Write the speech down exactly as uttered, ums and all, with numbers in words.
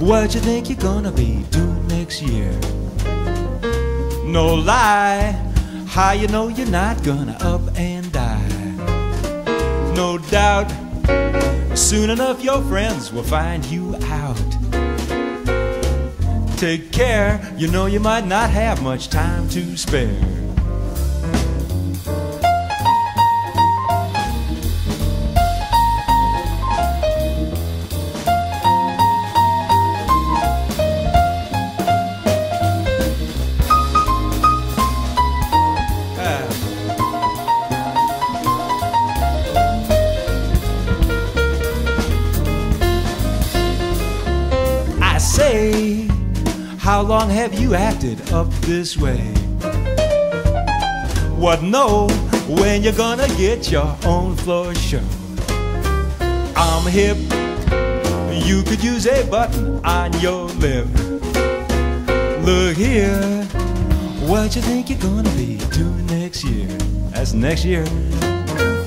what you think you're gonna be doing next year? No lie, how you know you're not gonna up and die? No doubt, soon enough your friends will find you out. Take care, you know you might not have much time to spare. I say, how long have you acted up this way? What know when you're gonna get your own floor show? I'm hip, you could use a button on your lip. Look here, what you think you're gonna be doing next year? That's next year.